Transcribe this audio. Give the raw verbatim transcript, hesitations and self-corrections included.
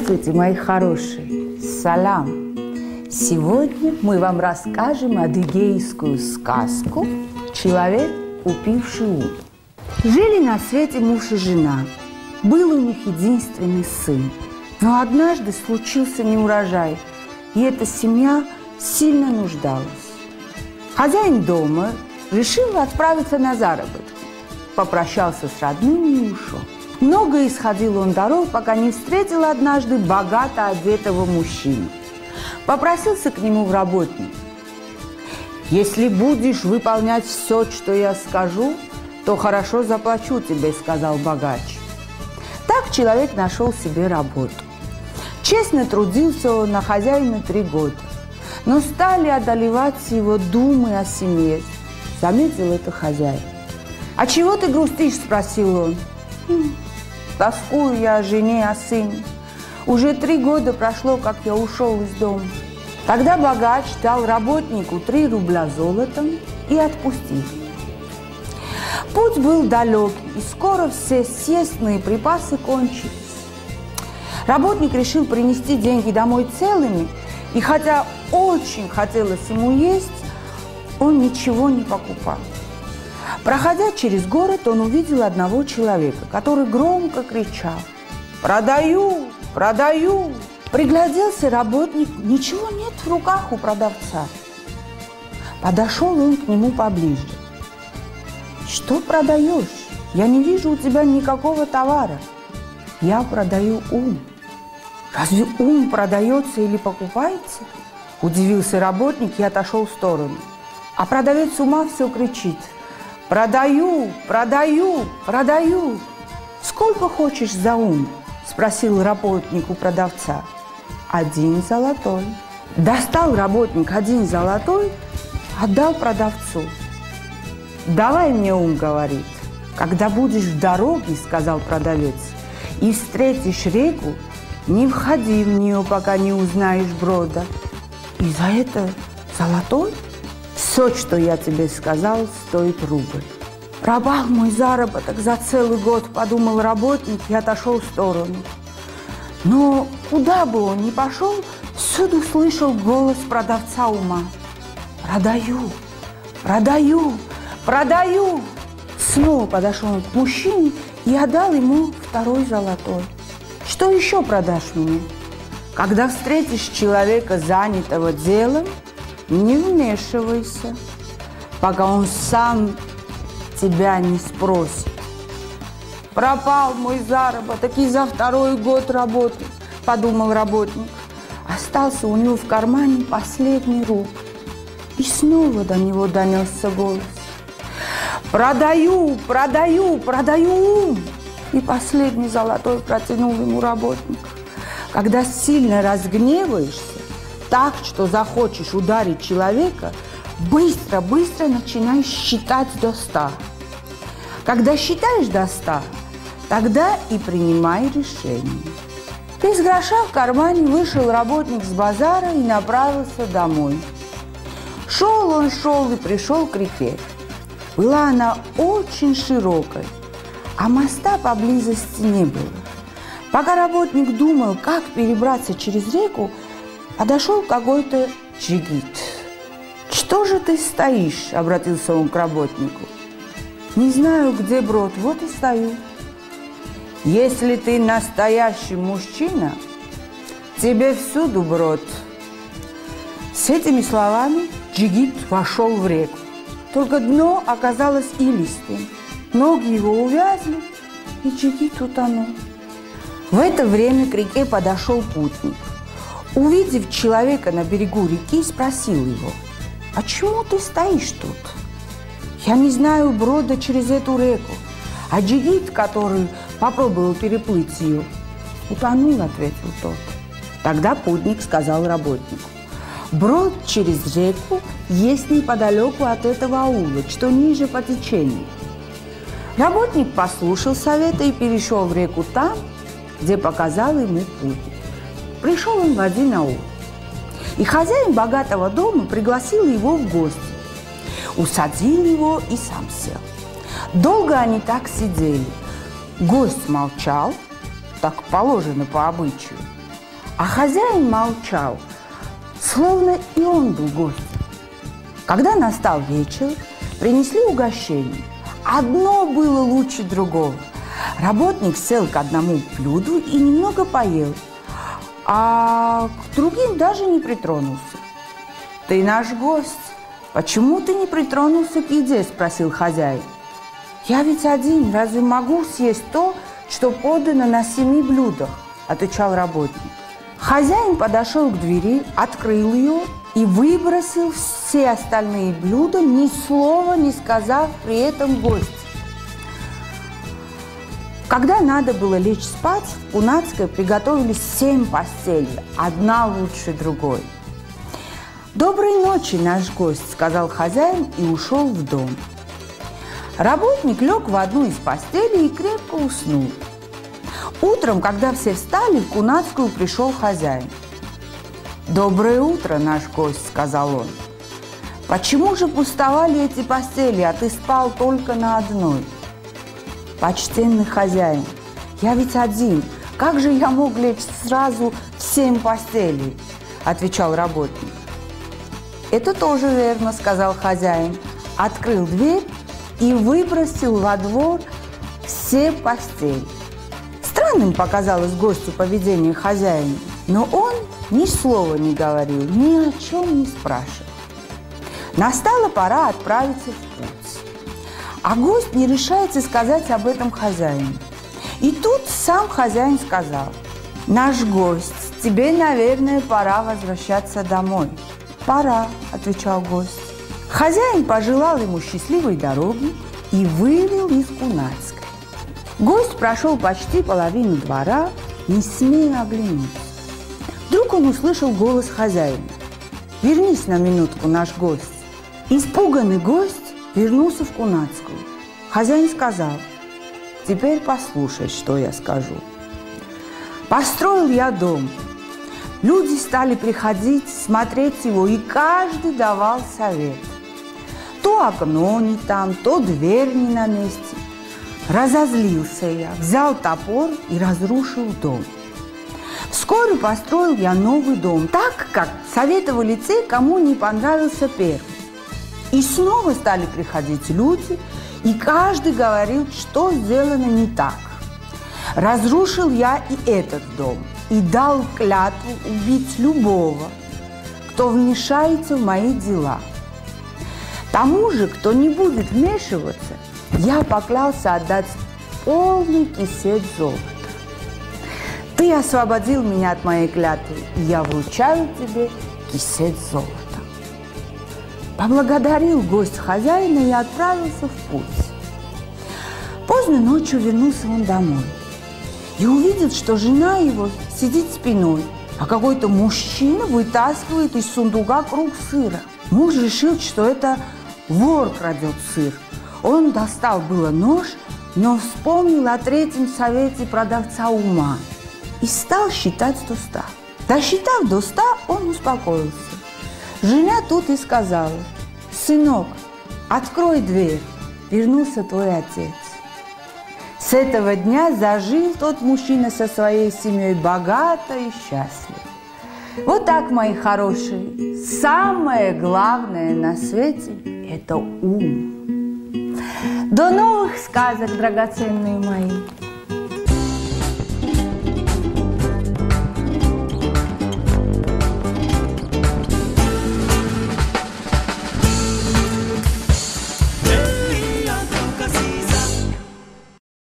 Здравствуйте, мои хорошие! Салам! Сегодня мы вам расскажем адыгейскую сказку «Человек, купивший ум». Жили на свете муж и жена. Был у них единственный сын. Но однажды случился неурожай, и эта семья сильно нуждалась. Хозяин дома решил отправиться на заработки. Попрощался с родными и ушел. Много исходил он дорог, пока не встретил однажды богато одетого мужчину. Попросился к нему в работник. «Если будешь выполнять все, что я скажу, то хорошо заплачу тебе», – сказал богач. Так человек нашел себе работу. Честно трудился он на хозяина три года, но стали одолевать его думы о семье. Заметил это хозяин. «А чего ты грустишь?» – спросил он. «Тоскую я о жене, о сыне. Уже три года прошло, как я ушел из дома». Тогда богач дал работнику три рубля золотом и отпустил. Путь был далек, и скоро все съестные припасы кончились. Работник решил принести деньги домой целыми, и хотя очень хотелось ему есть, он ничего не покупал. Проходя через город, он увидел одного человека, который громко кричал: «Продаю! Продаю!» Пригляделся работник, ничего нет в руках у продавца. Подошел он к нему поближе. «Что продаешь? Я не вижу у тебя никакого товара». «Я продаю ум». «Разве ум продается или покупается?» Удивился работник и отошел в сторону. А продавец ума все кричит: «Продаю, продаю, продаю!» «Сколько хочешь за ум?» – спросил работник у продавца. «Один золотой». Достал работник один золотой, отдал продавцу. «Давай мне ум», – говорит. «Когда будешь в дороге, – сказал продавец, – и встретишь реку, не входи в нее, пока не узнаешь брода». «И за это золотой?» «Все, что я тебе сказал, стоит рубль». «Пропал мой заработок за целый год», – подумал работник и отошел в сторону. Но куда бы он ни пошел, всюду слышал голос продавца ума: «Продаю, продаю, продаю». Снова подошел он к мужчине и отдал ему второй золотой. «Что еще продашь мне?» «Когда встретишь человека, занятого делом, не вмешивайся, пока он сам тебя не спросит». «Пропал мой заработок и за второй год работы», – подумал работник. Остался у него в кармане последний рубль. И снова до него донесся голос: «Продаю, продаю, продаю ум». И последний золотой протянул ему работник. Когда сильно разгневаешься, так, что захочешь ударить человека, быстро-быстро начинаешь считать до ста. Когда считаешь до ста, тогда и принимай решение. Без гроша в кармане вышел работник с базара и направился домой. Шел он, шел и пришел к реке. Была она очень широкой, а моста поблизости не было. Пока работник думал, как перебраться через реку, подошел какой-то джигит. «Что же ты стоишь?» – обратился он к работнику. «Не знаю, где брод, вот и стою». «Если ты настоящий мужчина, тебе всюду брод». С этими словами джигит вошел в реку. Только дно оказалось илистым. Ноги его увязли, и джигит утонул. В это время к реке подошел путник. Увидев человека на берегу реки, спросил его: «Почему ты стоишь тут?» «Я не знаю брода через эту реку, а джигит, который попробовал переплыть ее, утонул», – ответил тот. Тогда путник сказал работнику: «Брод через реку есть неподалеку от этого аула, что ниже по течению». Работник послушал совета и перешел в реку там, где показал ему путник. Пришел он в один аул, и хозяин богатого дома пригласил его в гости. Усадил его и сам сел. Долго они так сидели. Гость молчал, так положено по обычаю. А хозяин молчал, словно и он был гостем. Когда настал вечер, принесли угощение. Одно было лучше другого. Работник сел к одному блюду и немного поел, а к другим даже не притронулся. «Ты наш гость. Почему ты не притронулся к еде?» – спросил хозяин. «Я ведь один. Разве могу съесть то, что подано на семи блюдах?» – отвечал работник. Хозяин подошел к двери, открыл ее и выбросил все остальные блюда, ни слова не сказав при этом гостю. Когда надо было лечь спать, в Кунацкой приготовили семь постелей, одна лучше другой. «Доброй ночи, наш гость», – сказал хозяин и ушел в дом. Работник лег в одну из постелей и крепко уснул. Утром, когда все встали, в Кунацкую пришел хозяин. «Доброе утро, наш гость», – сказал он. «Почему же пустовали эти постели, а ты спал только на одной?» «Почтенный хозяин, я ведь один. Как же я мог лечь сразу в семь постелей?» – отвечал работник. «Это тоже верно», – сказал хозяин. Открыл дверь и выбросил во двор все постели. Странным показалось гостю поведение хозяина, но он ни слова не говорил, ни о чем не спрашивал. Настала пора отправиться в путь, а гость не решается сказать об этом хозяину. И тут сам хозяин сказал: «Наш гость, тебе, наверное, пора возвращаться домой». «Пора», – отвечал гость. Хозяин пожелал ему счастливой дороги и вывел из Кунацкой. Гость прошел почти половину двора, не смея оглянуться. Вдруг он услышал голос хозяина: «Вернись на минутку, наш гость». Испуганный гость вернулся в Кунацкую. Хозяин сказал: «Теперь послушай, что я скажу. Построил я дом. Люди стали приходить, смотреть его, и каждый давал совет. То окно не там, то дверь не на месте. Разозлился я, взял топор и разрушил дом. Вскоре построил я новый дом, так, как советовали те, кому не понравился первый. И снова стали приходить люди, и каждый говорил, что сделано не так. Разрушил я и этот дом, и дал клятву убить любого, кто вмешается в мои дела. Тому же, кто не будет вмешиваться, я поклялся отдать полный кисет золота. Ты освободил меня от моей клятвы, и я вручаю тебе кисет золота». Поблагодарил гость хозяина и отправился в путь. Поздно ночью вернулся он домой и увидел, что жена его сидит спиной, а какой-то мужчина вытаскивает из сундука круг сыра. Муж решил, что это вор крадет сыр. Он достал было нож, но вспомнил о третьем совете продавца ума и стал считать до ста. Досчитав до ста, он успокоился. Жена тут и сказала: «Сынок, открой дверь, вернулся твой отец». С этого дня зажил тот мужчина со своей семьей богато и счастливо. Вот так, мои хорошие, самое главное на свете – это ум. До новых сказок, драгоценные мои!